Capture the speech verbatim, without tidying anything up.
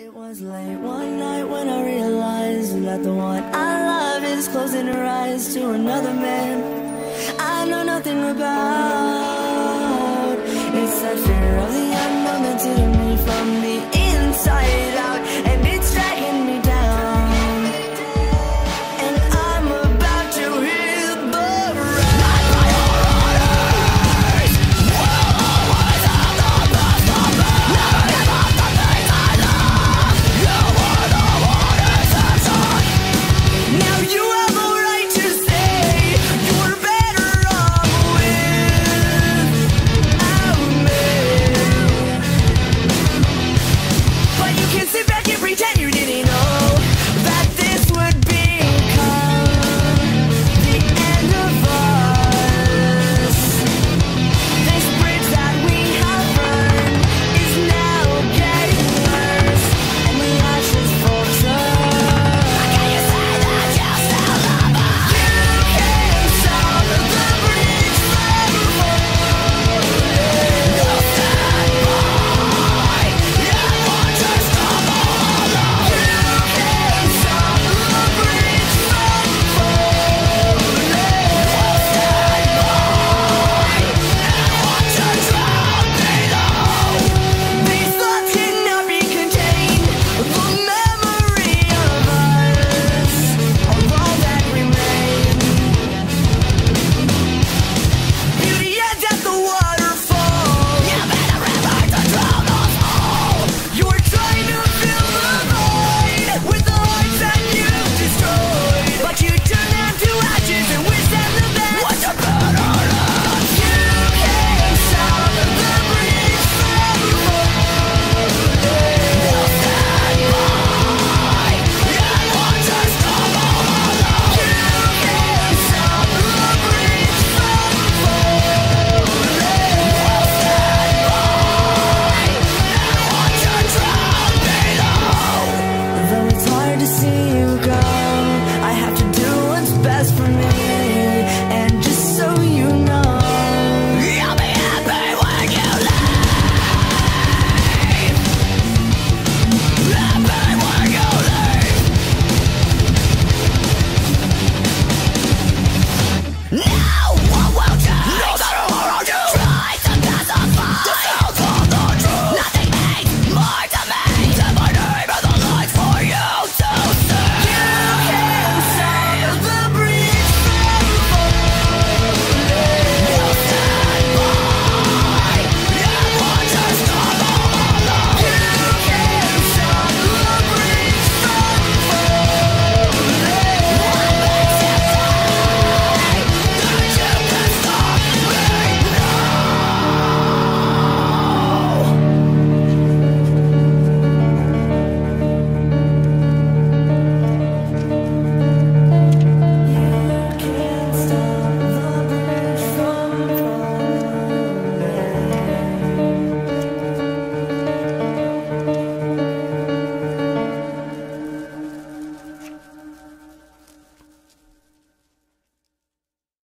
It was late one night when I realized that the one I love is closing her eyes to another man I know nothing about. It's that fear of the unknown that's hitting me from the inside out, and it's dragging me down. And I'm about to hit the ground. My priorities will always have the best of me. Never give up the things I love. You were the one exception. Now you have a right to say you were better off without me. But you can sit back and pretend you